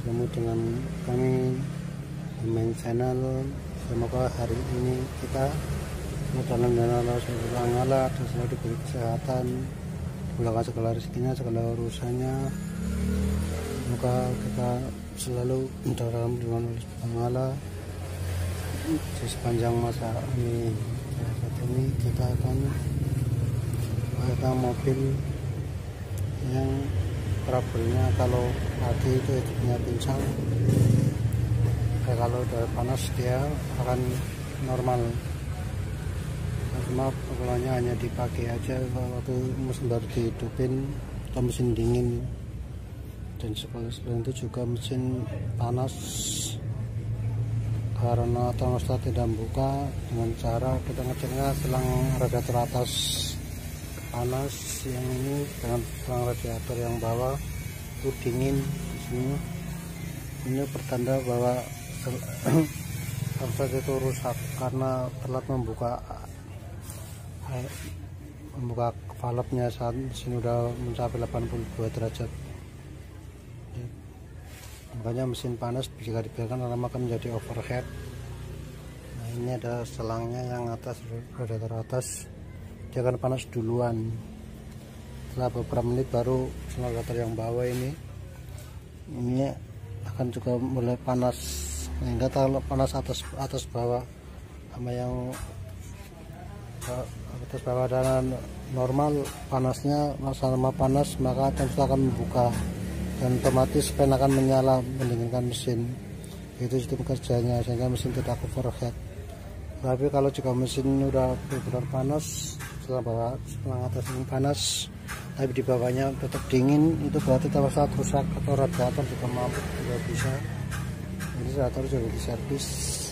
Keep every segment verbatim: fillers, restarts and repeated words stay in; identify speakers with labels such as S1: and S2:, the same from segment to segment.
S1: bertemu dengan kami di main channel. Semoga hari ini kita dalam jalan Allah subhanahu wa taala dan selalu diberi kesehatan, dimudahkan segala rezekinya, segala urusannya. Semoga kita selalu dalam lindungan Allah subhanahu wa taala di sepanjang masa ini. Saat ini kita akan ada mobil yang problemnya kalau pagi itu hidupnya pincang, eh, kalau udah panas dia akan normal. Cuma pokoknya hanya di pagi aja, waktu mesin baru dihidupin atau mesin dingin, dan sebelum itu juga mesin panas karena termostat tidak buka. Dengan cara kita ngeceknya selang radiator atas panas, yang ini dengan selang radiator yang bawah itu dingin. Di sini ini pertanda bahwa termostat itu rusak karena telat membuka membuka valve-nya. Saat sini udah mencapai delapan puluh dua derajat, makanya mesin panas jika dibiarkan lama akan menjadi overheat. Nah, ini ada selangnya yang atas, radiator atas, dia akan panas duluan. Setelah beberapa menit baru selang radiator yang bawah ini ini akan juga mulai panas, sehingga kalau panas atas atas bawah sama yang atas bawah dan normal panasnya sama panas, maka tentu akan membuka dan otomatis fan akan menyala mendinginkan mesin. Itu sistem kerjanya, sehingga mesin tidak overheat. Tapi kalau jika mesin udah benar-benar panas, setelah bawah selang atas yang panas tapi di bawahnya tetap dingin, itu berarti termostat rusak atau radiator juga mampu juga bisa. Jadi radiator juga diservis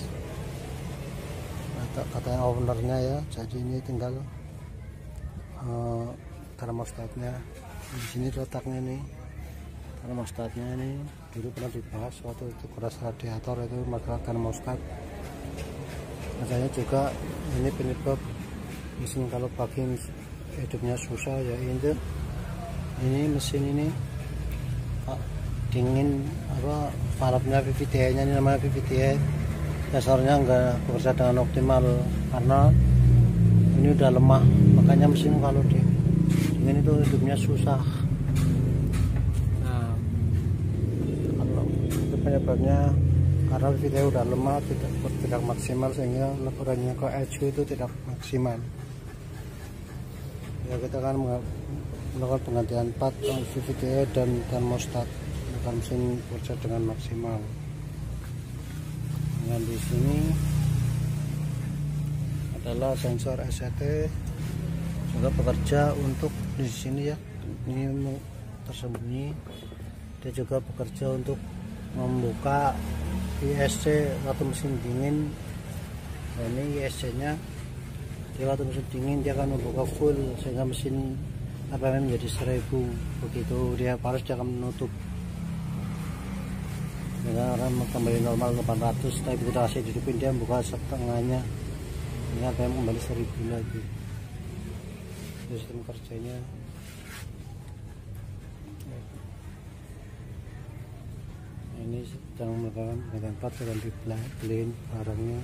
S1: katanya ownernya ya. Jadi ini tinggal uh, termostatnya di sini letaknya nih. Termostatnya ini dulu pernah dibahas waktu itu keras radiator itu masalah termostat. Makanya juga ini penyebab mesin kalau pagi hidupnya susah ya. Ini ini mesin ini Pak, dingin apa valve-nya V V T I nya, ini namanya V V T I, dasarnya enggak bekerja dengan optimal karena ini udah lemah. Makanya mesin kalau di dingin itu hidupnya susah. Nah, kalau itu penyebabnya karena V V T I udah lemah, tidak tidak maksimal, sehingga laporannya ke E C U itu tidak maksimal. Ya, kita akan melakukan penggantian part V V T I dan termostat agar mesin bekerja dengan maksimal. Dan di sini adalah sensor S C T juga bekerja untuk di sini ya, ini tersembunyi. Dia juga bekerja untuk membuka I S C waktu mesin dingin. Nah, ini I S C nya dia waktu mesin dingin dia akan membuka full, sehingga mesin R P M menjadi seribu. Begitu dia panas dia akan menutup, sekarang kembali normal delapan ratus. Tapi kita kasih hidupin dia buka setengahnya, ini R P M kembali seribu lagi. Sistem kerjanya ini sedang melakukan penggantian part dan dibeliin barangnya.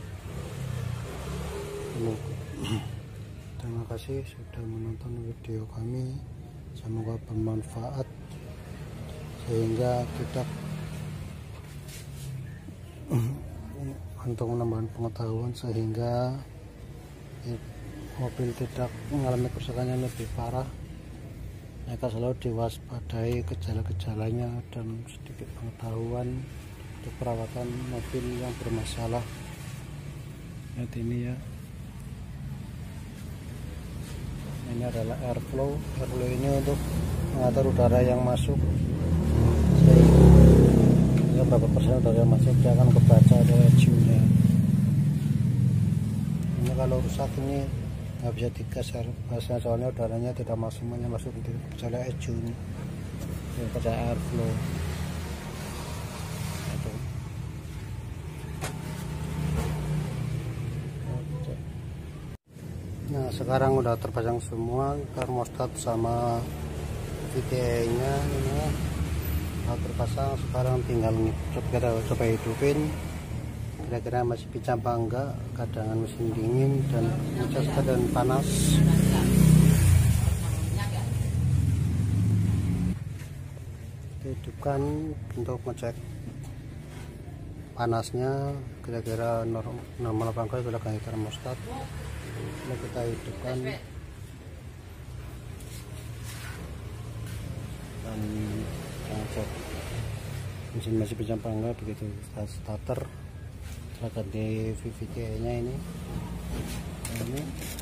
S1: Terima kasih sudah menonton video kami, semoga bermanfaat sehingga kita untuk menambahkan pengetahuan sehingga mobil tidak mengalami kerusakan yang lebih parah. Mereka selalu diwaspadai gejala-gejalanya dan sedikit pengetahuan untuk perawatan mobil yang bermasalah. Lihat ini ya, ini adalah airflow. Airflow ini untuk mengatur udara yang masuk, sehingga berapa persen udara yang masuk dia akan kebaca dari E C U-nya. Ini kalau rusak ini nggak bisa digeser bahasanya, soalnya udaranya tidak maksimalnya masuk di kecuali E C U ini. Ini kerja airflow. Nah, sekarang udah terpasang semua termostat sama V T I nya ini. Alat terpasang, sekarang tinggal kita coba hidupin kira-kira masih bisa apa enggak, kadangan mesin dingin dan ngecas keadaan panas. Kita hidupkan untuk ngecek panasnya kira-kira normal apa enggak, sudah ganti termostat. Lalu kita hidupkan dan kita cek mesin masih bisa apa enggak. Begitu kita starter, kita ganti V V T E nya ini. ini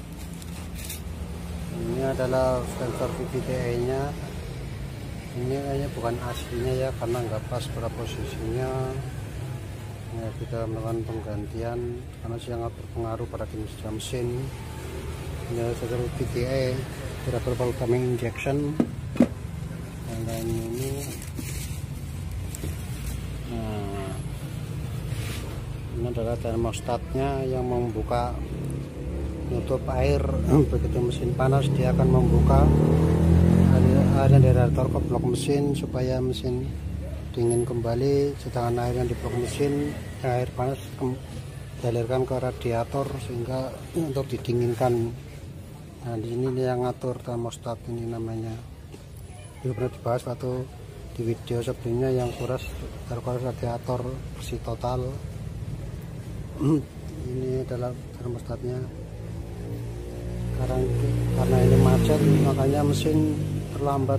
S1: ini adalah sensor V V T E nya. Ini kayaknya bukan aslinya ya, karena nggak pas pada posisinya. Ya, kita melakukan penggantian karena sangat berpengaruh pada kinerja mesin. Ini sensor V V T E, variable timing injection. Dan ini, nah, ini adalah termostatnya yang membuka nutup air. Begitu mesin panas dia akan membuka airnya dari radiator ke blok mesin supaya mesin dingin kembali, sedangkan air yang di blok mesin, air panas dialirkan ke radiator sehingga untuk didinginkan. Nah, di sini yang ngatur termostat ini namanya. Itu pernah dibahas waktu di video sebelumnya yang kuras terkuras radiator bersih total. Ini adalah termostatnya. Sekarang karena ini macet, makanya mesin terlambat,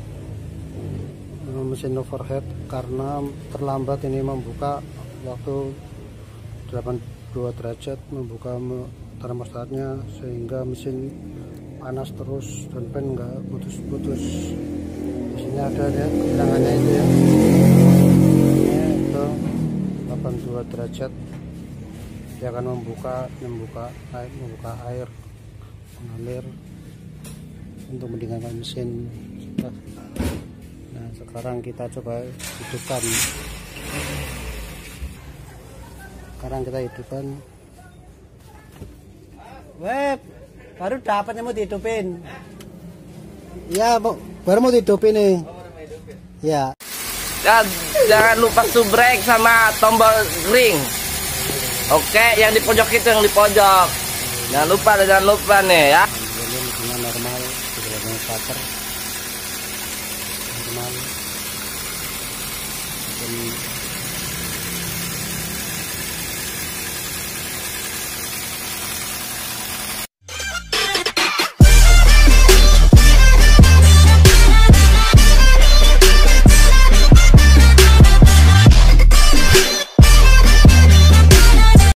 S1: mesin overhead karena terlambat ini membuka waktu delapan puluh dua derajat, membuka termostatnya sehingga mesin panas terus dan pen enggak putus-putus. Di sini ada ya keterangannya itu ya. Ini itu delapan puluh dua derajat. Dia akan membuka membuka air, membuka air mengalir untuk mendinginkan mesin. Nah, sekarang kita coba hidupkan. Sekarang kita hidupkan. Web, baru dapat yang mau dihidupin. Ya, mau, baru mau dihidupin nih. Ya.
S2: Dan jangan lupa subrek sama tombol ring. Oke, yang di pojok itu, yang di pojok. Jangan lupa, jangan lupa nih ya.
S1: Ini mesinnya normal, tidak starter. Normal. Dan